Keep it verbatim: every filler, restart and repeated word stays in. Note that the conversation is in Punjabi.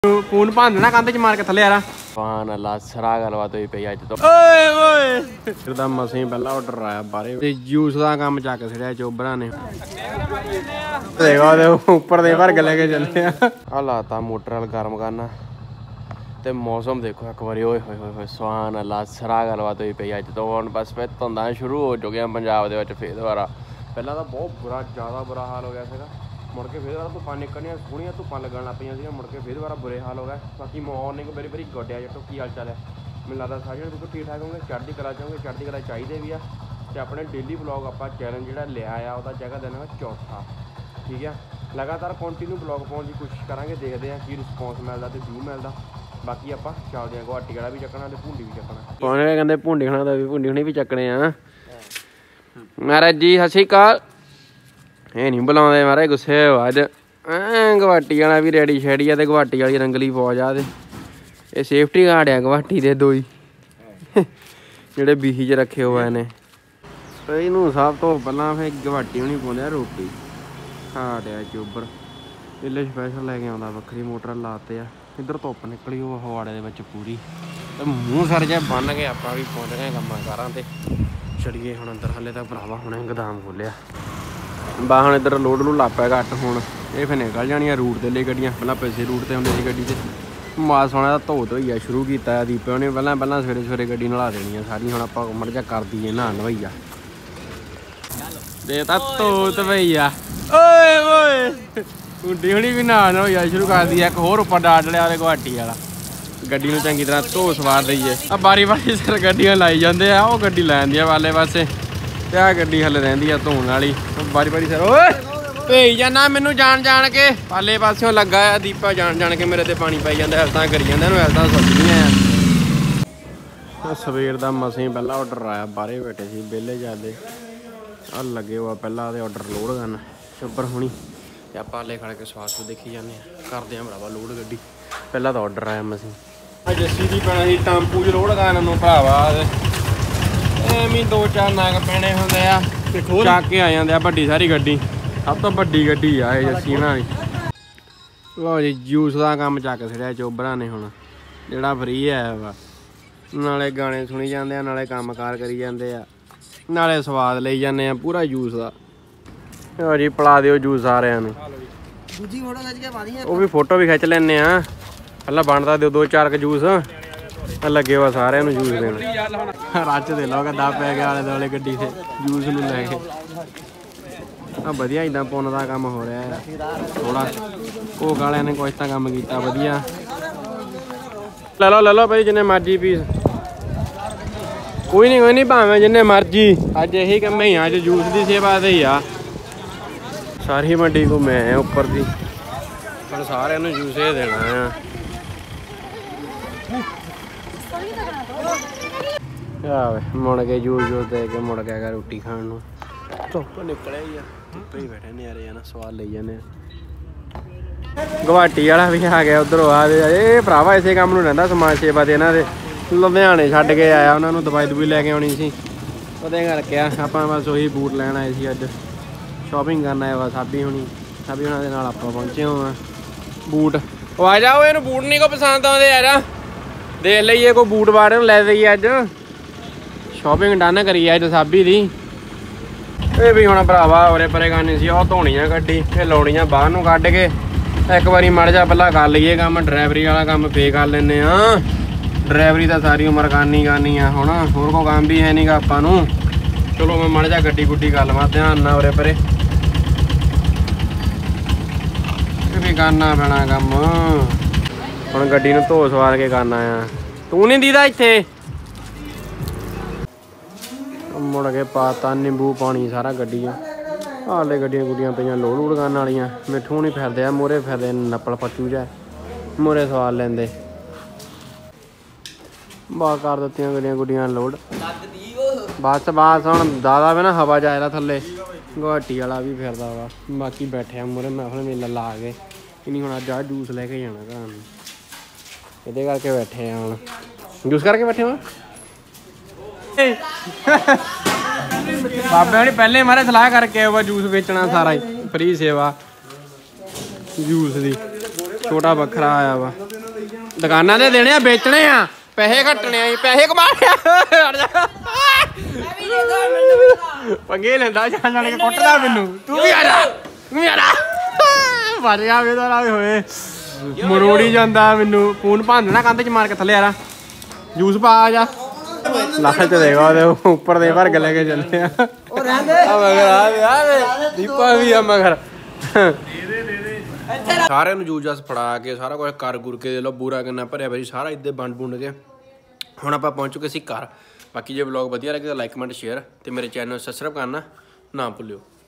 ਫੋਨ ਭੰਨਣਾ ਕੰਧ ਚ ਮਾਰ ਕੇ ਥੱਲੇ ਯਾਰ ਫਾਨ ਅੱਲਾ ਸਰਾ ਗੱਲਬਾਤ ਹੋਈ ਪਈ ਅੱਜ ਤੋਂ ਓਏ ਓਏ ਇਹਦਾ ਮਸੀਂ ਪਹਿਲਾ ਆਰਡਰ ਆਇਆ ਬਾਰੇ ਤੇ ਜੂਸ ਦਾ ਕੰਮ ਚੱਕ ਛੜਿਆ ਚੋਬਰਾਂ ਨੇ ਦੇਖੋ ਦੇ ਉੱਪਰ ਦੇ ਭਰ ਕੇ ਲੈ ਕੇ ਚੱਲੇ ਆ ਆ ਲਾਤਾ ਮੋਟਰ ਵਾਲ ਗਰਮ ਕਰਨਾ ਤੇ ਮੌਸਮ ਦੇਖੋ ਇੱਕ ਵਾਰੀ ਓਏ ਹੋਏ ਹੋਏ ਹੋਏ ਸੁਹਾਨ ਅੱਲਾ ਸਰਾ ਗੱਲਬਾਤ ਹੋਈ ਪਈ ਅੱਜ ਤੋਂ ਹੁਣ ਬਸ ਫਿਰ ਧੁੰਦਾਂ ਸ਼ੁਰੂ ਹੋ ਚੁੱਕੀਆਂ ਪੰਜਾਬ ਦੇ ਵਿੱਚ ਫੇਰ ਦੁਬਾਰਾ ਪਹਿਲਾਂ ਤਾਂ ਬਹੁਤ ਬੁਰਾ ਜ਼ਿਆਦਾ ਬੁਰਾ ਹਾਲ ਹੋ ਗਿਆ ਸੀਗਾ ਮੁੜ ਕੇ ਫਿਰ ਦੁਬਾਰਾ ਧੁੱਪਾਂ ਨਿਕਲਣੀਆਂ ਸੋਹਣੀਆਂ ਧੁੱਪਾਂ ਲੱਗਣ ਲੱਗ ਪਈਆਂ ਸੀਗੀਆਂ ਮੁੜ ਕੇ ਫਿਰ ਦੁਬਾਰਾ ਬੁਰੇ ਹਾਲ ਹੋ ਗਿਆ ਬਾਕੀ ਮਾਰਨਿੰਗ ਬੜੀ ਬੜੀ ਗੋਡਿਆ ਜੱਟੋ ਕੀ ਹਾਲ ਚਾਲ ਹੈ ਮੈਨੂੰ ਲੱਗਦਾ ਸਾਰੇ ਜਣੇ ਬਿਲਕੁਲ ਠੀਕ ਠਾਕ ਹੋਣਗੇ ਚੜ੍ਹਦੀ ਕਲਾ ਚਾਹੋਗੇ ਚੜ੍ਹਦੀ ਕਲਾ ਚਾਹੀਦੇ ਵੀ ਆ ਤੇ ਆਪਣੇ ਡੇਲੀ ਵਲੌਗ ਆਪਾਂ ਚੈਲੰਜ ਜਿਹੜਾ ਲਿਆ ਆ ਉਹਦਾ ਜਗ੍ਹਾ ਦੇਣਾ ਚੌਥਾ ਠੀਕ ਆ ਲਗਾਤਾਰ ਕੰਟੀਨਿਊ ਵਲੌਗ ਪਾਉਣ ਦੀ ਕੋਸ਼ਿਸ਼ ਕਰਾਂਗੇ ਦੇਖਦੇ ਹਾਂ ਕੀ ਰਿਸਪੌਂਸ ਮਿਲਦਾ ਤੇ ਵਿਊ ਮਿਲਦਾ ਬਾਕੀ ਆਪਾਂ ਚੱਲਦੇ ਹਾਂ ਗੁਹਾਟੀ ਵਾਲਾ ਵੀ ਚੱਕਣਾ ਤੇ ਭੁੰਡੀ ਵੀ ਚੱਕਣਾ ਪਾਉਣੇ ਕਹਿੰਦੇ ਭੁੰਡੀ ਖਾਣਾ ਦਾ ਵੀ ਭੁੰਡੀ ਹੁਣੀ ਵੀ ਚੱਕਣੇ ਆ ਮਹਾਰਾਜ ਜੀ ਸਤਿ ਸ਼੍ਰੀ ਅਕਾਲ ਇਹ ਨਹੀਂ ਬੁਲਾਉਂਦੇ ਮਹਾਰਾਜ ਗੁੱਸੇ ਅੱਜ ਐਂ ਗੁਹਾਟੀ ਵਾਲਾ ਵੀ ਰੈਡੀ ਸ਼ੈਡੀ ਆ ਤੇ ਗੁਹਾਟੀ ਵਾਲੀ ਰੰਗਲੀ ਫੌਜ ਆ ਤੇ ਇਹ ਸੇਫਟੀ ਗਾਰਡ ਆ ਗੁਹਾਟੀ ਦੇ ਦੋ ਹੀ ਜਿਹੜੇ ਬੀਹੀ 'ਚ ਰੱਖੇ ਹੋਏ ਨੇ ਇਹਨੂੰ ਸਭ ਤੋਂ ਪਹਿਲਾਂ ਫਿਰ ਗੁਹਾਟੀ ਹੁਣੀ ਪਾਉਂਦੇ ਆ ਰੋਟੀ ਖਾੜਿਆ ਚੋਬਰ ਇਹਲੇ ਸਪੈਸ਼ਲ ਲੈ ਕੇ ਆਉਂਦਾ ਵੱਖਰੀ ਮੋਟਰ ਲਾਤੇ ਆ ਇੱਧਰ ਧੁੱਪ ਨਿਕਲੀ ਉਹ ਹਵਾੜੇ ਦੇ ਵਿੱਚ ਪੂਰੀ ਤੇ ਮੂੰਹ ਸਰ ਜਿਹਾ ਬੰਨ ਕੇ ਆਪਾਂ ਵੀ ਪਹੁੰਚ ਗਏ ਕੰਮਾਂ ਕਾਰਾਂ ਤੇ ਚੜੀਏ ਹੁਣ ਅੰਦਰ ਹਾਲੇ ਤਾਂ ਭਰਾਵਾ ਹੁਣੇ ਗਦਾਮ ਖੋਲਿਆ ਬਾ ਹੁਣ ਇੱਧਰ ਲੋਡ ਨੂੰ ਲੱਗ ਪਿਆ ਘੱਟ ਹੁਣ ਇਹ ਫਿਰ ਨਿਕਲ ਜਾਣੀਆਂ ਰੂਟ ਦੇ ਲਈ ਗੱਡੀਆਂ ਪਹਿਲਾਂ ਪੈਸੇ ਰੂਟ ਤੇ ਹੁੰਦੇ ਸੀ ਗੱਡੀ ਤੇ ਮਾਸ ਸੋਹਣਾ ਦਾ ਧੋ ਧੋਈਆ ਸ਼ੁਰੂ ਕੀਤਾ ਆ ਦੀਪੇ ਉਹਨੇ ਪਹਿਲਾਂ ਪਹਿਲਾਂ ਸਵੇਰੇ ਸਵੇਰੇ ਗੱਡੀ ਨਲਾ ਦੇਣੀ ਆ ਸਾਰੀ ਹੁਣ ਆਪਾਂ ਮੜ ਜਾ ਕਰ ਦਈਏ ਨਹਾ ਨਵਈਆ ਦੇ ਤਾਂ ਧੋ ਧਵਈਆ ਓਏ ਓਏ ਗੁੱਡੀ ਹੁਣੀ ਵੀ ਨਹਾ ਨਵਈਆ ਸ਼ੁਰੂ ਕਰ ਦਈਆ ਇੱਕ ਹੋਰ ਉੱਪਰ ਡਾਟ ਲਿਆ ਉਹਦੇ ਗੁਹਾਟੀ ਵਾਲਾ ਗੱਡੀ ਨੂੰ ਚੰਗੀ ਤਰ੍ਹਾਂ ਧੋ ਸਵਾਰ ਦਈਏ ਆ ਬਾਰੀ ਬਾਰੀ ਸਿਰ ਗੱਡੀਆਂ ਲਾਈ ਜਾਂਦੇ ਆ ਉਹ ਗੱਡੀ ਲੈ ਜਾਂਦੀ ਆ ਵਾਲੇ ਪਾਸੇ ਤੇ ਆਹ ਗੱਡੀ ਹਲੇ ਰਹਿੰਦੀ ਆ ਧੋਣ ਵਾਲੀ ਬਾਰੀ ਬਾਰੀ ਸਿਰ ਓਏ ਭੇਜ ਜਾਣਾ ਮੈਨੂੰ ਜਾਣ ਜਾਣ ਕੇ ਪਾਲੇ ਪਾਸਿਓਂ ਲੱਗਾ ਆ ਦੀਪਾ ਜਾਣ ਜਾਣ ਕੇ ਮੇਰੇ ਤੇ ਪਾਣੀ ਪਾਈ ਜਾਂਦਾ ਹੈਲਤਾਂ ਕਰੀ ਜਾਂਦਾ ਇਹਨੂੰ ਹੈਲਤਾਂ ਸੋਚਦੀਆਂ ਆ ਸਵੇਰ ਦਾ ਮਸੀਂ ਪਹਿਲਾਂ ਆਰਡਰ ਆਇਆ ਬਾਹਰੇ ਬੈਠੇ ਸੀ ਵਿਹਲੇ ਜਾਂਦੇ ਆ ਲੱਗੇ ਹੋਆ ਪਹਿਲਾਂ ਉਹਦੇ ਆਰਡਰ ਲੋਡ ਕਰਨ ਸ਼ੁਭਰ ਹੋਣੀ ਤੇ ਆਪਾਂ ਹਾਲੇ ਖੜ ਕੇ ਸਵਾਦ ਤੋਂ ਦੇਖੀ ਜਾਂਦੇ ਆ ਕਰਦੇ ਆ ਭਰਾਵਾ ਲੋਡ ਗੱਡੀ ਪਹਿਲਾਂ ਤਾਂ ਆਰਡਰ ਆਇਆ ਮਸੀਂ ਆ ਜੱਸੀ ਦੀ ਪੈਣਾ ਸੀ ਟੈਂਪੂ 'ਚ ਲੋਡ ਕਰਨ ਨੂੰ ਭਰਾਵਾ ਐਵੇਂ ਦੋ ਚਾਰ ਨਾਗ ਪੈਣੇ ਹੁੰਦੇ ਆ ਚੱਕ ਕੇ ਆ ਜਾਂਦੇ ਆ ਵੱਡੀ ਸਾਰੀ ਗੱਡੀ ਸਭ ਤੋਂ ਵੱਡੀ ਗੱਡੀ ਆ ਇਹ ਜੱਸੀ ਨਾਲ ਦੀ ਲਓ ਜੀ ਜੂਸ ਦਾ ਕੰਮ ਚੱਕ ਛੜਿਆ ਚੋਬਰਾਂ ਨੇ ਹੁਣ ਜਿਹੜਾ ਫਰੀ ਆਇਆ ਵਾ ਨਾਲੇ ਗਾਣੇ ਸੁਣੀ ਜਾਂਦੇ ਆ ਨਾਲੇ ਕੰਮ ਕਾਰ ਕਰੀ ਜਾਂਦੇ ਆ ਨਾਲੇ ਸਵਾਦ ਲਈ ਜਾਂਦੇ ਆ ਪੂਰਾ ਜੂਸ ਦਾ ਲਓ ਜੀ ਪਿਲਾ ਦਿਓ ਜੂਸ ਸਾਰਿਆਂ ਨੂੰ ਦੂਜੀ ਫੋਟੋ ਖਿੱਚ ਕੇ ਪਾ ਦਈਏ ਉਹ ਵੀ ਫੋਟੋ ਵੀ ਖਿੱਚ ਲੈਂਦੇ ਆ ਪਹਿਲਾਂ ਬਣਦਾ ਦਿਓ ਦੋ ਚਾਰ ਕ ਜੂਸ ਲੱਗੇ ਵਾ ਸਾਰਿਆਂ ਨੂੰ ਜੂਸ ਦੇਣ ਰੱਜ ਦੇ ਲਓ ਕਿੱਦਾਂ ਪੈ ਗਿਆ ਆਲੇ ਦੁਆਲੇ ਗੱਡੀ ਤੇ ਜੂਸ ਨੂੰ ਲੈ ਕੇ ਆ ਵਧੀਆ ਇੱਦਾਂ ਪੁੰਨ ਦਾ ਕੰਮ ਹੋ ਰਿਹਾ ਥੋੜਾ ਕੋਕ ਵਾਲਿਆਂ ਨੇ ਕੁਛ ਤਾਂ ਕੰਮ ਕੀਤਾ ਵਧੀਆ ਲੈ ਲਓ ਲੈ ਲਓ ਭਾਈ ਜਿੰਨੇ ਮਰਜ਼ੀ ਪੀਸ ਕੋਈ ਨਹੀਂ ਕੋਈ ਨਹੀਂ ਭਾਵੇਂ ਜਿੰਨੇ ਮਰਜ਼ੀ ਅੱਜ ਇਹੀ ਕੰਮ ਹੀ ਆ ਅੱਜ ਜੂਸ ਦੀ ਸੇਵਾ ਤੇ ਹੀ ਆ ਸਾਰੀ ਮੰਡੀ ਘੁੰਮੇ ਉੱਪਰ ਦੀ ਹੁਣ ਸਾਰਿਆਂ ਨੂੰ ਜੂਸ ਇਹ ਦੇਣਾ ਆ ਆਵੇ ਮੁੜ ਕੇ ਜੂਸ ਜੂਸ ਦੇ ਕੇ ਮੁੜ ਕੇ ਗਿਆ ਰੋਟੀ ਖਾਣ ਨੂੰ ਧੁੱਪ ਨਿਕਲਿਆ ਹੀ ਆ ਧੁੱਪੇ ਹੀ ਬੈਠੇ ਨੇ ਯਾਰ ਨਾ ਸਵਾਦ ਲਈ ਜਾਂਦੇ ਆ ਗੁਹਾਟੀ ਵਾਲਾ ਵੀ ਆ ਗਿਆ ਉਧਰੋਂ ਆ ਇਹ ਭਰਾਵਾ ਇਸੇ ਕੰਮ ਨੂੰ ਰਹਿੰਦਾ ਸਮਾਜ ਸੇਵਾ ਤੇ ਇਹਨਾਂ ਦੇ ਲੁਧਿਆਣੇ ਛੱਡ ਕੇ ਆਇਆ ਉਹਨਾਂ ਨੂੰ ਦਵਾਈ ਦਵਾਈ ਲੈ ਕੇ ਆਉਣੀ ਸੀ ਉਹਦੇ ਕਰਕੇ ਆਪਾਂ ਬਸ ਉਹੀ ਬੂਟ ਲੈਣ ਆਏ ਸੀ ਅੱਜ ਸ਼ਾਪਿੰਗ ਕਰਨ ਆਏ ਵਾ ਸਾਬੀ ਹੁਣੀ ਸਾਬੀ ਹੁਣਾਂ ਦੇ ਨਾਲ ਆਪਾਂ ਪਹੁੰਚੇ ਹੋਵਾਂ ਬੂਟ ਉਹ ਆ ਜਾਓ ਇਹਨੂੰ ਬੂਟ ਨਹੀਂ ਕੋ ਪਸੰਦ ਆਉਂਦੇ ਯਾਰ ਦੇਖ ਲਈਏ ਕੋਈ ਬੂਟ ਬਾੜ ਨੂੰ ਲੈ ਦੇਈਏ ਅੱਜ ਸ਼ਾਪਿੰਗ ਡਨ ਕਰੀਏ ਅੱਜ ਸਾਬੀ ਦੀ ਇਹ ਵੀ ਹੁਣ ਭਰਾਵਾ ਉਰੇ ਪਰੇ ਕਰਨੀ ਸੀ ਉਹ ਧੋਣੀਆਂ ਗੱਡੀ ਫਿਰ ਲਾਉਣੀਆਂ ਬਾਹਰ ਨੂੰ ਕੱਢ ਕੇ ਇੱਕ ਵਾਰੀ ਮੜ ਜਾ ਪਹਿਲਾਂ ਕਰ ਲਈਏ ਕੰਮ ਡਰਾਈਵਰੀ ਵਾਲਾ ਕੰਮ ਫੇ ਕਰ ਲੈਂਦੇ ਆ ਡਰਾਈਵਰੀ ਤਾਂ ਸਾਰੀ ਉਮਰ ਕਰਨੀ ਕਰਨੀ ਆ ਹੁਣ ਹੋਰ ਕੋਈ ਕੰਮ ਵੀ ਹੈ ਨੀ ਗਾ ਆਪਾਂ ਨੂੰ ਚਲੋ ਮੈਂ ਮੜ ਜਾ ਗੱਡੀ ਗੁੱਡੀ ਕਰ ਲਵਾਂ ਧਿਆਨ ਨਾਲ ਉਰੇ ਪਰੇ ਇਹ ਵੀ ਕਰਨਾ ਪੈਣਾ ਕੰਮ ਹੁਣ ਗੱਡੀ ਨੂੰ ਧੋ ਸਵਾਰ ਕੇ ਕਰਨਾ ਆ ਤੂੰ ਨਹੀਂ ਦੀਦਾ ਇੱਥੇ ਮੁੜ ਕੇ ਪਾਤਾ ਨਿੰਬੂ ਪਾਣੀ ਸਾਰਾ ਗੱਡੀਆਂ ਹਾਲੇ ਗੱਡੀਆਂ ਗੁੱਡੀਆਂ ਪਈਆਂ ਲੋੜ ਲੂੜ ਕਰਨ ਵਾਲੀਆਂ ਮਿੱਠੂ ਨਹੀਂ ਫਿਰਦੇ ਆ ਮੋਰੇ ਫਿਰਦੇ ਨੱਪਲ ਪੱਚੂ ਜਾ ਮੋਰੇ ਸਵਾਲ ਲੈਂਦੇ ਬਾ ਕਰ ਦਿੱਤੀਆਂ ਗੱਡੀਆਂ ਗੁੱਡੀਆਂ ਲੋਡ ਬਸ ਬਸ ਹੁਣ ਜ਼ਿਆਦਾ ਵੀ ਨਾ ਹਵਾ ਜਾਇਦਾ ਥੱਲੇ ਗੁਹਾਟੀ ਵਾਲਾ ਵੀ ਫਿਰਦਾ ਵਾ ਬਾਕੀ ਬੈਠਿਆ ਮੋਰੇ ਮਹਿਫਲ ਮੇਲਾ ਲਾ ਕੇ ਨਹੀਂ ਹੁਣ ਅੱਜ ਆਹ ਜੂਸ ਲੈ ਕੇ ਜਾਣਾ ਘਰ ਨੂੰ ਇਹਦੇ ਕਰਕੇ ਬੈਠੇ ਆ ਹੁਣ ਜੂਸ ਕਰਕੇ ਬੈਠੇ ਹਾਂ ਬਾਬੇ ਹੁਣੀ ਪਹਿਲੇ ਮਾਰੇ ਸਲਾਹ ਕਰਕੇ ਆਇਆ ਜੂਸ ਵੇਚਣਾ ਸਾਰਾ ਹੀ ਫਰੀ ਸੇਵਾ ਜੂਸ ਦੀ ਛੋਟਾ ਵੱਖਰਾ ਆਇਆ ਵਾ ਦੁਕਾਨਾਂ ਤੇ ਦੇਣੇ ਆ ਵੇਚਣੇ ਆ ਪੈਸੇ ਘਟਣੇ ਆ ਪੈਸੇ ਕਮਾਣੇ ਆ ਪੰਗੇ ਲੈਂਦਾ ਜਾਣ ਜਾਣ ਕੇ ਕੁੱਟਦਾ ਮੈਨੂੰ ਤੂੰ ਵੀ ਆ ਜਾ ਤੂੰ ਵੀ ਆ ਜਾ ਵੱਜ ਗਿਆ ਵੇ ਤਾਂ ਹੋਏ ਮਰੋੜੀ ਜਾਂਦਾ ਮੈਨੂੰ ਫੋਨ ਭੰਨਣਾ ਕੰਧ 'ਚ ਮਾਰ ਕੇ ਥੱਲੇ ਆ ਜੂਸ ਪਾ ਆ ਜਾ ਲਾਲ ਤੇ ਦੇਗਾ ਉਹਦੇ ਉੱਪਰ ਦੇ ਭਰ ਕੇ ਲੈ ਕੇ ਚੱਲੇ ਆ ਉਹ ਰਹਿੰਦੇ ਆ ਮਗਰ ਆ ਵੇ ਦੀਪਾ ਵੀ ਆ ਮਗਰ ਸਾਰਿਆਂ ਨੂੰ ਜੂਸ ਜਸ ਫੜਾ ਕੇ ਸਾਰਾ ਕੁਝ ਕਰ ਗੁਰ ਕੇ ਦੇ ਲੋ ਬੂਰਾ ਕਿੰਨਾ ਭਰਿਆ ਭਾਈ ਸਾਰਾ ਇੱਦੇ ਵੰਡ ਵੁੰਡ ਕੇ ਹੁਣ ਆਪਾਂ ਪਹੁੰਚ ਚੁੱਕੇ ਸੀ ਘਰ ਬਾਕੀ ਜੇ ਵਲੌਗ ਵਧੀਆ ਲੱਗੇ ਤਾਂ ਲਾਈਕ ਕਮੈਂਟ ਸ਼ੇਅਰ ਤੇ ਮੇਰੇ ਚੈਨਲ ਨੂੰ ਸਬਸਕ੍ਰਾਈਬ ਕਰਨਾ ਨਾ ਭੁੱਲਿਓ।